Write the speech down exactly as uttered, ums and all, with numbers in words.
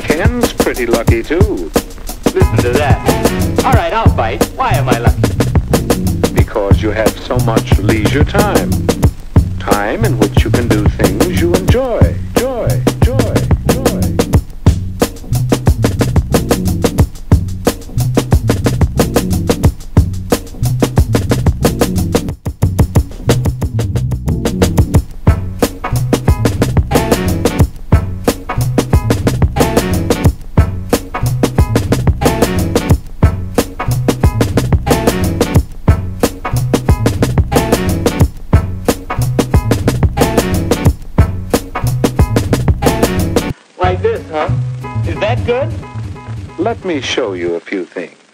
Ken's pretty lucky, too. Listen to that. All right, I'll bite. Why am I lucky? Because you have so much leisure time. Time in which you can do things you enjoy. Joy, joy, joy. Like this, huh? Is that good? Let me show you a few things.